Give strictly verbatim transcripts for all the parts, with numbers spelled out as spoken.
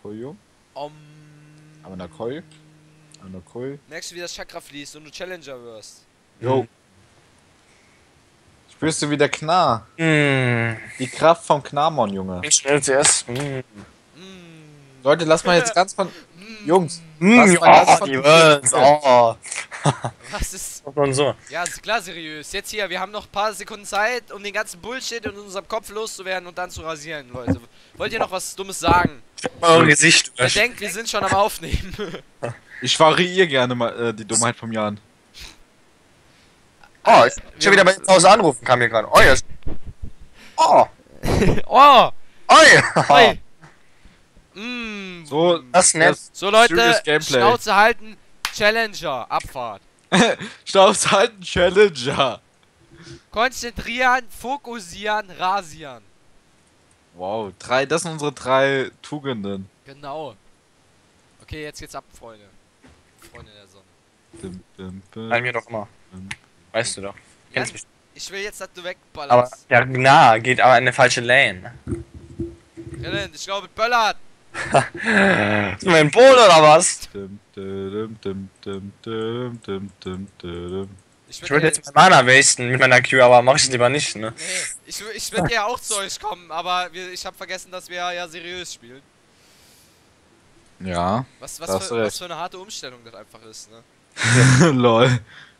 Koyo. Om. Amanakoi. Amanakoi. Merkst du, wie das Chakra fließt und du Challenger wirst? Jo. Spürst du wie der Knar? Mm. Die Kraft vom Knarmon, Junge. Ich schnell zuerst. Mm. Mm. Leute, lass mal jetzt ganz von... Jungs, Mm, lass mal ganz oh, von... die Words, oh. Was ist... Und so. Ja, ist klar, seriös. Jetzt hier, wir haben noch ein paar Sekunden Zeit, um den ganzen Bullshit in unserem Kopf loszuwerden und dann zu rasieren, Leute. Wollt ihr noch was Dummes sagen? Euer Gesicht. Wer denkt, wir sind schon am Aufnehmen. Ich variiere gerne mal äh, die Dummheit vom Jan. Oh, ich schon wieder bei zu Hause anrufen, kam mir gerade. Oh, ja. Oh. Oh! Oi. Oi! Mm. So, Das ist nett. So, Leute, Serious Gameplay. Schnauze halten. Challenger, Abfahrt. Staubs halten Challenger. Konzentrieren, fokussieren, rasieren. Wow, drei, das sind unsere drei Tugenden. Genau. Okay, jetzt geht's ab, Freunde. Freunde der Sonne. Dim, dim, dim. Bei mir doch immer. Weißt du doch. Jan, Kennst mich. ich will jetzt, dass du Aber, wegballerst. ja, na, geht aber in eine falsche Lane. Jan, ich glaube, böllert. Ist mein Pol oder was? Dim, dim, dim, dim, dim, dim, dim, dim. Ich Ich würde würde jetzt Mana wasten mit meiner Q, aber mach ich lieber nicht, ne? Nee, ich, wür- ich würde ja auch zu euch kommen, aber wir, ich habe vergessen, dass wir ja seriös spielen. Ja, Was, was, Da hast für, du was recht. für eine harte Umstellung das einfach ist, ne? lol.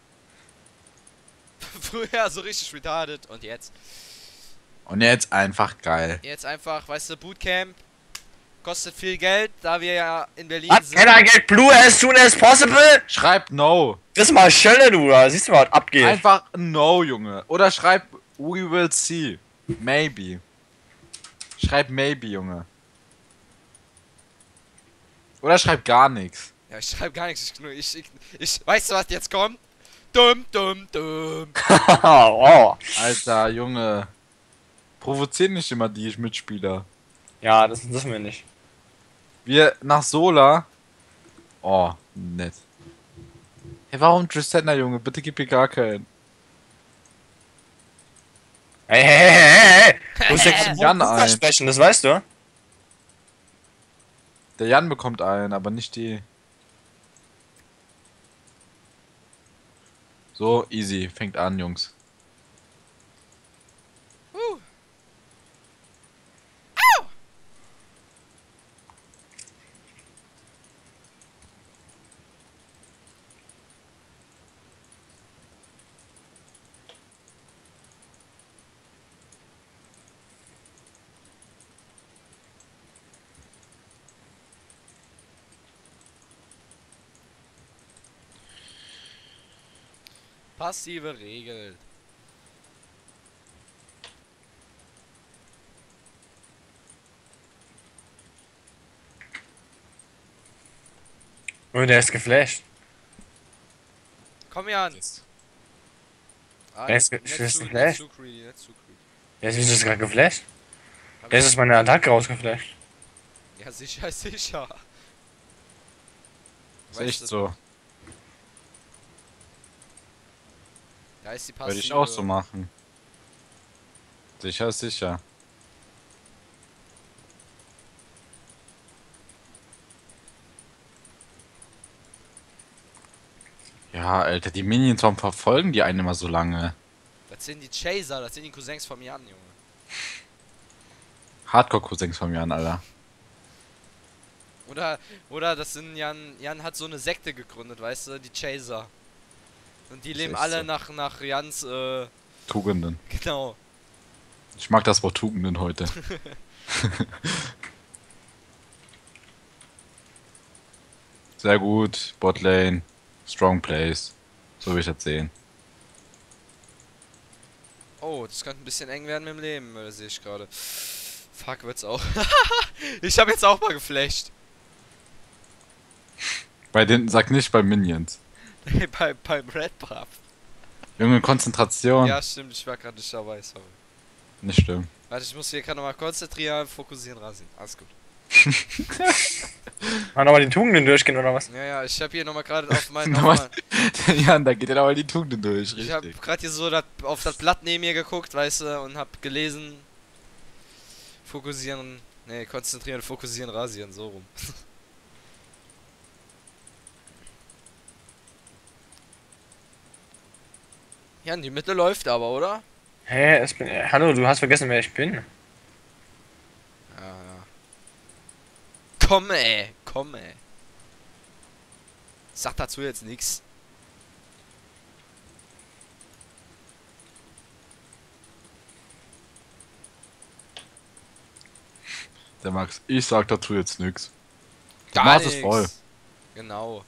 Früher so richtig retarded und jetzt. Und jetzt einfach geil. Jetzt einfach, weißt du, Bootcamp kostet viel Geld, da wir ja in Berlin What? sind. Can I get blue as soon as possible? Schreib no. Das ist mal Schelle, du, da siehst du mal, was abgeht. Einfach no, Junge. Oder schreib we will see. Maybe. Schreib maybe, Junge. Oder schreib gar nichts. Ja, ich schreibe gar nichts, ich, nur, ich, ich, ich, weißt du, was jetzt kommt? Dumm, dumm, dumm. Oh. Alter, Junge. Provozieren nicht immer die Mitspieler. Ja, das dürfen wir nicht. Wir nach Sola. Oh, nett. Hey, warum Tristana, Junge? Bitte gib mir gar keinen. Hey, hey, hey, hey, hey! Du musst Jan jetzt Jan ein. sprechen, das weißt du? Der Jan bekommt einen, aber nicht die. So, easy. Fängt an, Jungs. Uh. Passive Regel. Oh, der ist geflasht. Komm Jan. Ah, Der ist ge- nicht der ist zu- geflasht. nicht zu greedy, nicht zu greedy. Der ist, wieso ist gerade geflasht? Hab Der ich- ist aus meiner Attacke rausgeflasht. Ja, sicher, sicher. Ist Weißt echt du, so. Da ist die passive. Würde ich auch so machen. Sicher, sicher. Ja, Alter, die Minions, warum verfolgen die einen immer so lange? Das sind die Chaser, das sind die Cousins von Jan, Junge. Hardcore-Cousins von mir an, Alter. Oder, oder das sind Jan, Jan hat so eine Sekte gegründet, weißt du, die Chaser. Und die Das leben ist alle so. nach, nach Jans, äh, Tugenden. genau. Ich mag das Wort Tugenden heute. Sehr gut. Botlane. Strong Plays. So will ich das sehen. Oh, das könnte ein bisschen eng werden mit dem Leben, äh, sehe ich gerade. Fuck, wird's auch. Ich habe jetzt auch mal geflasht. Bei den, sag nicht bei Minions. bei, beim Red Buff. Junge, Konzentration. Ja, stimmt, ich war gerade nicht dabei, sorry. Nicht schlimm. Warte, ich muss hier gerade nochmal konzentrieren, fokussieren, rasieren. Alles gut. Mal nochmal die Tugenden durchgehen oder was? Ja, ja, ich habe hier nochmal gerade auf mein... Nochmal- auf mein Jan, da geht ja aber die Tugenden durch, ich habe richtig. gerade hier so dat, auf das Blatt neben mir geguckt, weißt du, und habe gelesen. Fokussieren, Ne, konzentrieren, fokussieren, rasieren, so rum. Ja, die Mitte läuft aber, oder? Hä, es bin. Äh, hallo, du hast vergessen, wer ich bin. Ja, ja. Komm, ey, komm, ey. Sag dazu jetzt nichts. Der Max, ich sag dazu jetzt nix. Die Gar Maß nix. ist voll. Genau.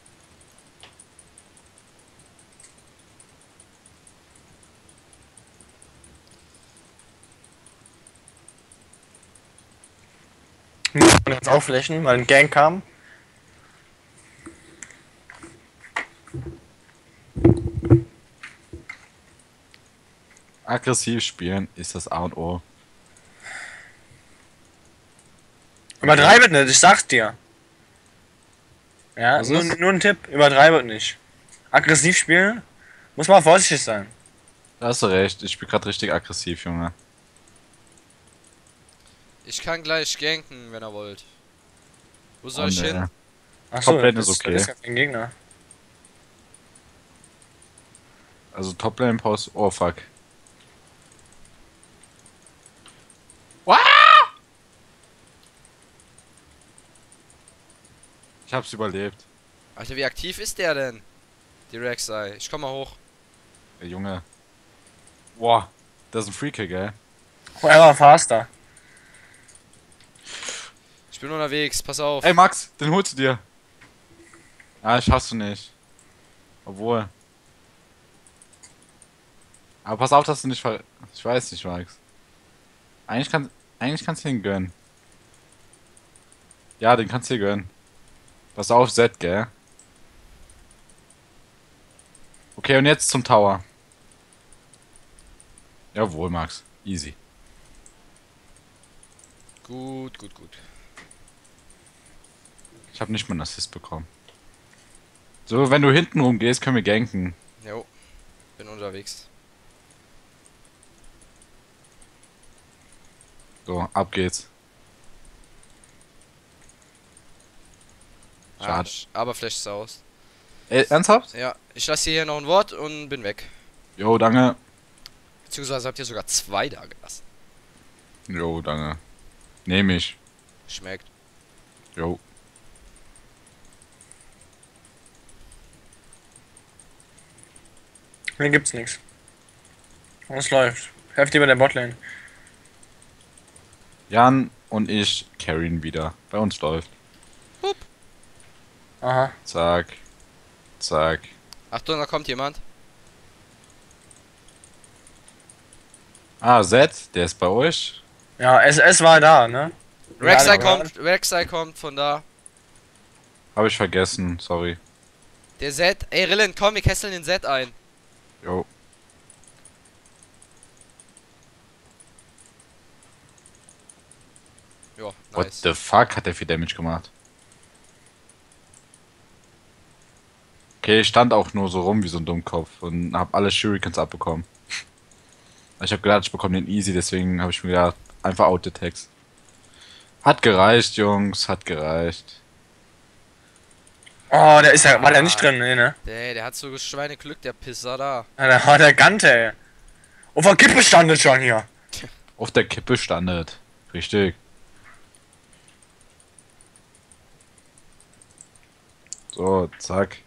Und jetzt aufflächen, weil ein Gang kam. Aggressiv spielen ist das A und O. Übertreibet nicht, ich sag's dir. Ja, Was nur, ist? nur ein Tipp, übertreibet nicht. Aggressiv spielen, muss man vorsichtig sein. Da hast du recht, ich bin gerade richtig aggressiv, Junge. Ich kann gleich ganken, wenn ihr wollt. Wo soll Oh, ich nee. hin? Achso, Toplane das ist okay. das ist ja kein Gegner. Also Toplane Pause. Oh fuck. Wow! Ich hab's überlebt. Alter, wie aktiv ist der denn? Die Rek'Sai. Ich komm mal hoch. Der Junge. Boah, das ist ein Freekick, ey. Oh, er war faster. Ich bin unterwegs, pass auf. Ey Max, den holst du dir. Ah, schaffst du nicht. Obwohl. Aber pass auf, dass du nicht ver... Ich weiß nicht, Max. Eigentlich kann... Eigentlich kannst du ihn gönnen. Ja, den kannst du dir gönnen. Pass auf, Z, gell? Okay, und jetzt zum Tower. Jawohl, Max. Easy. Gut, gut, gut. Ich habe nicht mal einen Assist bekommen. So, wenn du hinten rumgehst, können wir ganken. Jo. Bin unterwegs. So, ab geht's. Ah, Schade. aber vielleicht ist er aus. Ey, ernsthaft? Ja, ich lasse hier noch ein Wort und bin weg. Jo, danke. Beziehungsweise habt ihr sogar zwei da gelassen. Jo, danke. Nehm ich. Schmeckt. Jo. Hier gibt's nichts. Und es läuft. Heftig bei der Botlane. Jan und ich carryen wieder. Bei uns läuft. Aha. Zack. Zack. Achtung, da kommt jemand. Ah, Z, der ist bei euch. Ja, es, es war da, ne? Rek'Sai Ja, kommt, Rek'Sai kommt von da. Habe ich vergessen, sorry. Der Z. Ey, Rillen, komm, wir kesseln den Z ein. Jo. Jo, What nice. the fuck hat der viel Damage gemacht? Okay, ich stand auch nur so rum wie so ein Dummkopf und hab alle Shurikens abbekommen. Ich hab gedacht, ich bekomme den easy, deswegen habe ich mir gedacht, einfach out the text. Hat gereicht, Jungs, hat gereicht. Oh, der ist ja, war der nicht drin, nee, ne? Der, der hat so Schweineglück, der Pisser da. Ja, da war der Gante, ey. Auf der Kippe standet schon hier. Auf der Kippe standet. Richtig. So, zack.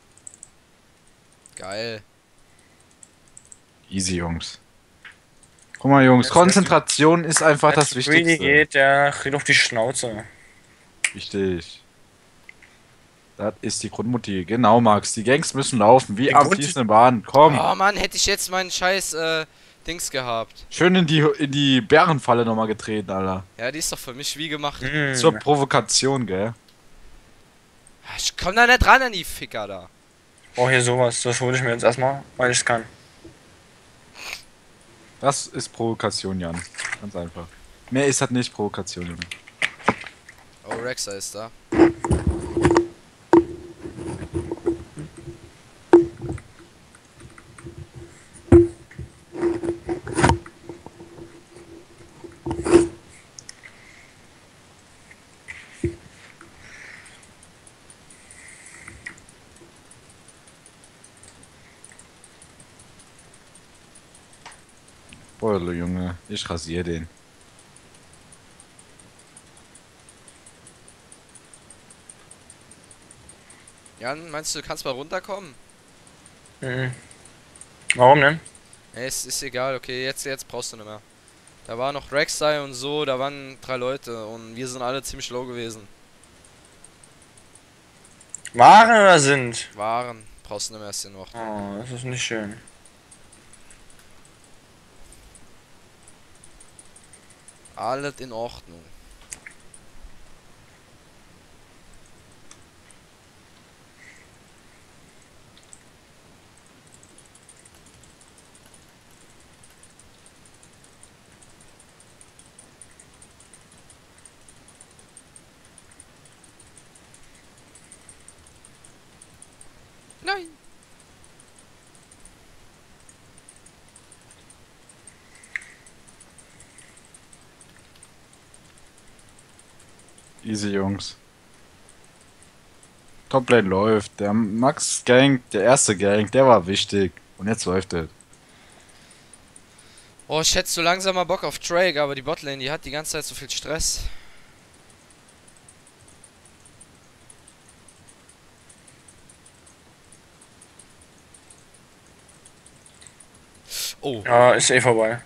Geil. Easy, Jungs. Guck mal, Jungs, Jetzt Konzentration ist einfach Wenn's das zu greedy Wichtigste. geht, der kriegt auf die Schnauze. Richtig. Das ist die Grundmotiv. Genau, Max. Die Gangs müssen laufen, wie Die am Grund- fließenden Bahn. Komm. Oh Mann, hätte ich jetzt meinen scheiß äh, Dings gehabt. Schön in die, in die Bärenfalle nochmal getreten, Alter. Ja, die ist doch für mich wie gemacht. Hm. Zur Provokation, gell? Ich komm da nicht ran an die Ficker da. Oh, hier sowas. Das hole ich mir jetzt erstmal, weil ich es kann. Das ist Provokation, Jan. Ganz einfach. Mehr ist halt nicht Provokation, Junge. Oh, Rek'Sai ist da. Boah, Junge, ich rasier den. Jan, meinst du, du kannst mal runterkommen? Mhm. Warum denn? Nee, es ist egal, okay, jetzt, jetzt brauchst du nicht mehr. Da war noch Rek'Sai und so, da waren drei Leute und wir sind alle ziemlich low gewesen. Waren oder sind? Waren, brauchst du nicht mehr erst noch. Oh, das ist nicht schön. Alles in Ordnung. Nein. Easy, Jungs. Toplane läuft. Der Max Gang, der erste Gang, der war wichtig. Und jetzt läuft es. Oh, ich hätte so langsam mal Bock auf Drake, aber die Botlane, die hat die ganze Zeit so viel Stress. Oh, Ja, ist eh vorbei.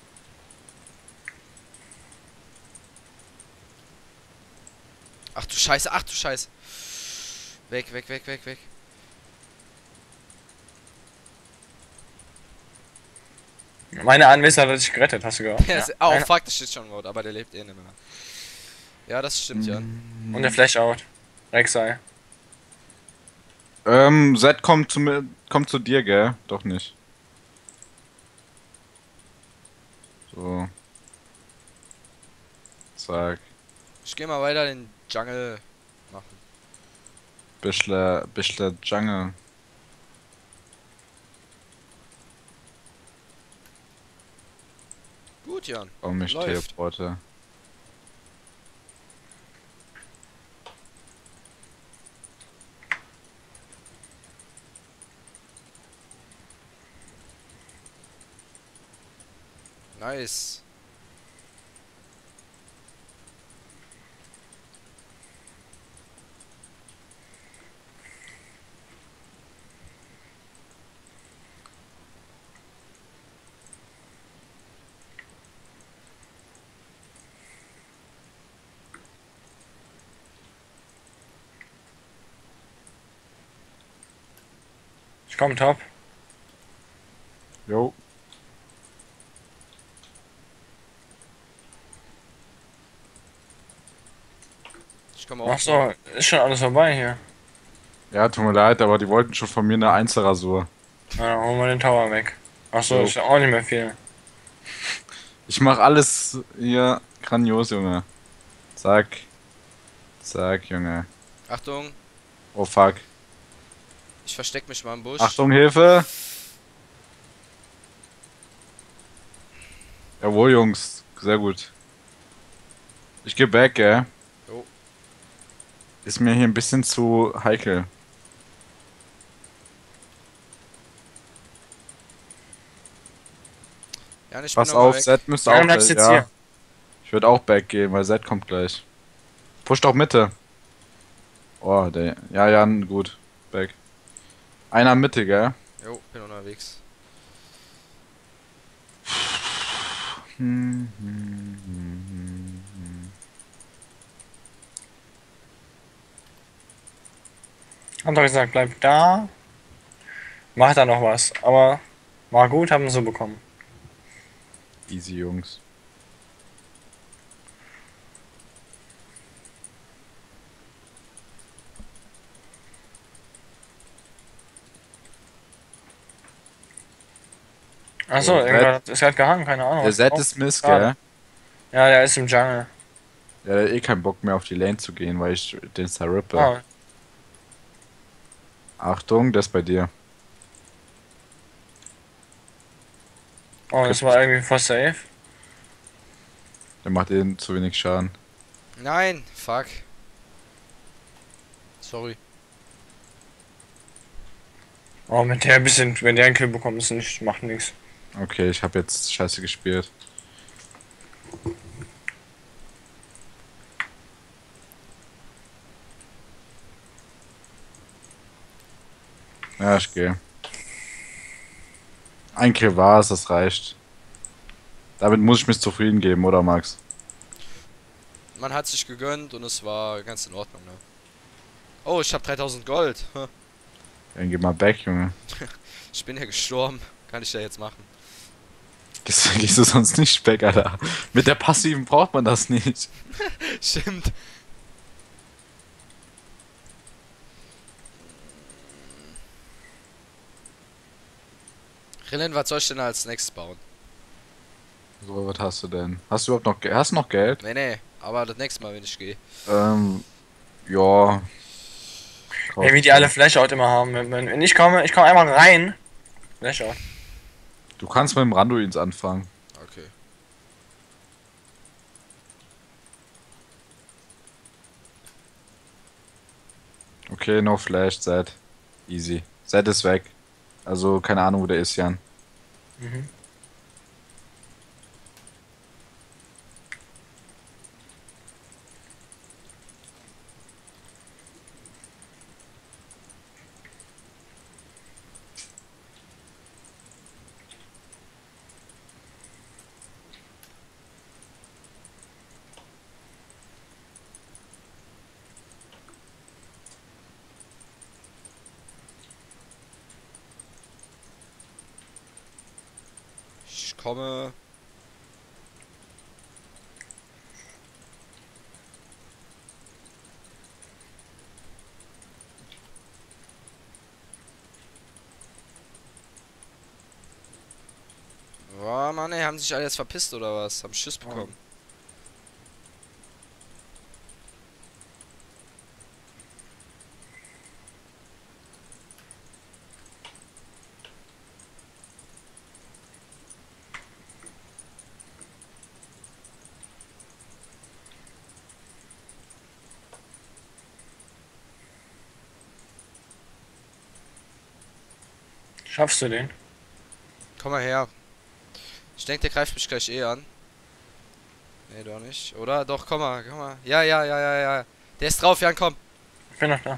ach du Scheiße, ach du Scheiße. Weg, weg, weg, weg, weg. Meine Anwesend hat dich gerettet, hast du gehört? Ja, Ja. ist- oh, Einer. fuck, das steht schon Mode, aber der lebt eh nicht mehr. Ja, das stimmt, Jan. Und der Flash out. Rek'Sai. Ähm, Zed kommt zu mir, kommt zu dir, gell? Doch nicht. So. Zack. Ich geh mal weiter den Jungle machen. Bischler, Bischler Jungle. Gut, Jan. Warum ich Läuft. teleporte. Nice. Ich komm top. Jo. Ich komme auch. Ach so, ist schon alles vorbei hier. Ja, tut mir leid, aber die wollten schon von mir eine Einzelrasur. Na, dann holen wir den Tower weg. Ach so, Jo. ist ja auch nicht mehr viel. Ich mach alles hier grandios, Junge. Zack. Zack, Junge. Achtung, Oh fuck. ich versteck mich mal im Busch. Achtung, Hilfe! Jawohl, Jungs. Sehr gut. Ich geh back, gell? Jo. Ist mir hier ein bisschen zu heikel. Jan, ich Pass bin noch mal auf, weg. Zed müsste Ja, auch bleibst gleich, jetzt ja. hier. Ich würde auch back gehen, weil Zed kommt gleich. Push doch Mitte. Oh, der. Ja, ja, gut. Back. Einer Mitte, gell? Jo, bin unterwegs. Hm, hm, hm, hm, hm. Haben doch gesagt, bleib da. Mach da noch was. Aber war gut, haben wir so bekommen. Easy, Jungs. Achso, Oh, irgendwer hat- ist halt gehangen, keine Ahnung. Der was Zed drauf- ist Mist, Schade. gell? Ja, der ist im Jungle. Der hat eh keinen Bock mehr auf die Lane zu gehen, weil ich den zerrippe. Ah, Achtung, der ist bei dir. oh, das war irgendwie voll safe. Der macht eh zu wenig Schaden. Nein, fuck. Sorry. Oh, mit der ein bisschen, wenn der einen Kill bekommt, ist nicht, macht nichts. Okay, ich habe jetzt scheiße gespielt. Ja, ich gehe. Ein Kill war es, das reicht. Damit muss ich mich zufrieden geben, oder Max? Man hat sich gegönnt und es war ganz in Ordnung, ne? Oh, ich habe dreitausend Gold. Hm. Dann geh mal back, Junge. Ich bin ja gestorben. Kann ich ja jetzt machen. Gehst, gehst du sonst nicht back, Alter? Mit der Passiven braucht man das nicht. Stimmt. Rillen, was soll ich denn als nächstes bauen? So, was hast du denn? Hast du überhaupt noch, Ge- hast du noch Geld? Nee, nee. Aber das nächste Mal, wenn ich gehe. Ähm, ja. Ey, wie die alle Flashout immer haben. Wenn, wenn wenn ich komme, ich komme einfach rein. Flashout. Du kannst mit dem Randuins anfangen. Okay. Okay, no flash, Zed. Easy. Zed ist weg. Also, keine Ahnung, wo der ist, Jan. Mhm. Ich komme. Oh Mann, ey, haben sich alle jetzt verpisst oder was? Haben Schiss bekommen. Schaffst du den? Komm mal her. Ich denke, der greift mich gleich eh an. Nee, doch nicht. Oder? Doch, komm mal, komm mal. Ja, ja, ja, ja, ja. Der ist drauf, Jan, komm. Ich bin noch da.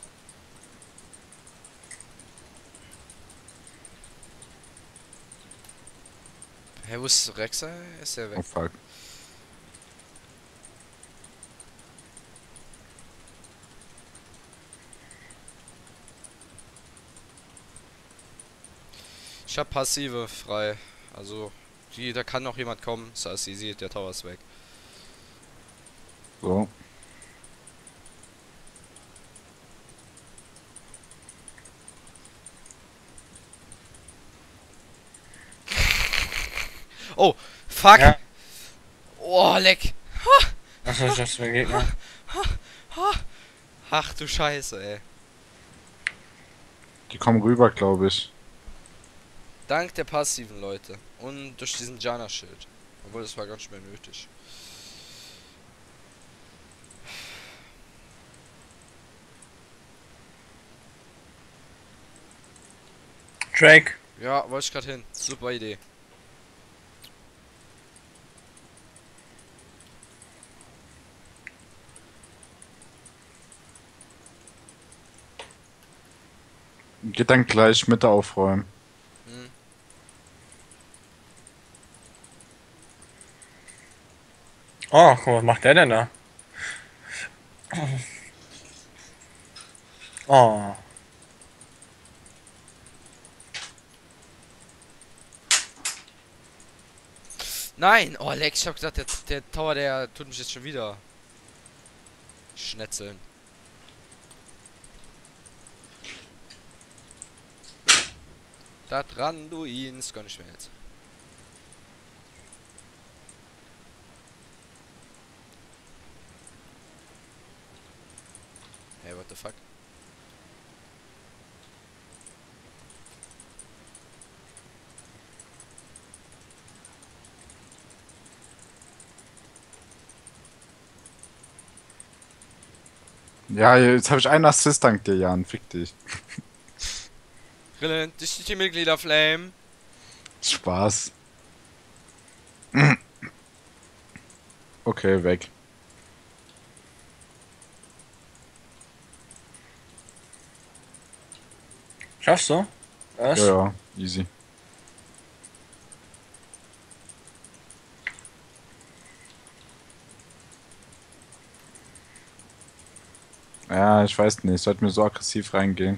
Hey, wo ist Rexa? Ist der Oh weg? fuck. Ich hab Passive frei. Also, die, da kann noch jemand kommen. Das heißt, easy, der Tower ist weg. So. Oh, fuck! Ja. Oh, leck! Achso, ich dachte, der Gegner. Ach du Scheiße, ey. Die kommen rüber, glaube ich. Dank der passiven Leute. Und durch diesen Jana-Schild. Obwohl, das war ganz schön nötig. Drake. Ja, wollte ich gerade hin. Super Idee. Geht dann gleich Mitte aufräumen. Hm. Oh, guck mal, was macht der denn da? Oh. Nein! Oh, leck, ich hab gesagt, der, der Tower, der tut mich jetzt schon wieder schnetzeln. Da dran, du ins, gönn ich mir jetzt. Hey, what the fuck? Ja, jetzt habe ich einen Assist dank dir, Jan. Fick dich. Rillen, dich die Mitglieder Flame. Spaß. Okay, weg. Schaffst du? Was? Ja, ja, easy. Ja, ich weiß nicht, sollte mir so aggressiv reingehen.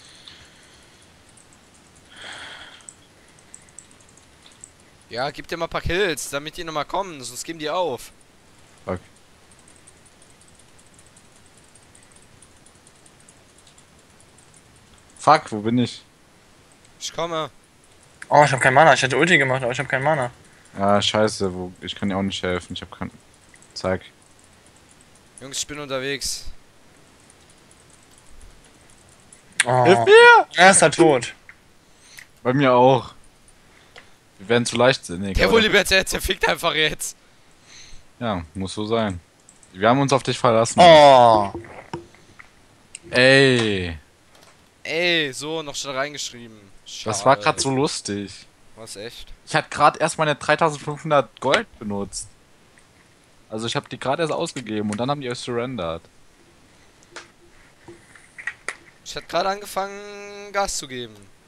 Ja, gib dir mal ein paar Kills, damit die nochmal kommen, sonst geben die auf. Fuck. Fuck, wo bin ich? Ich komme. Oh, ich hab kein Mana. Ich hätte Ulti gemacht, aber ich hab kein Mana. Ah, scheiße, wo, ich kann dir auch nicht helfen. Ich hab kein... Zeig. Jungs, ich bin unterwegs. Oh. Hilf mir! Er ist halt tot. Bei mir auch. Wir werden zu leichtsinnig. Der aber- Wohllibertät, der fickt einfach jetzt. Ja, muss so sein. Wir haben uns auf dich verlassen. Oh. Ey, Ey, so, noch schnell reingeschrieben. das war Schade. gerade so lustig. Was, echt? Ich hatte gerade erst meine dreitausendfünfhundert Gold benutzt. Also ich habe die gerade erst ausgegeben und dann haben die euch surrendered. Ich hatte gerade angefangen, Gas zu geben.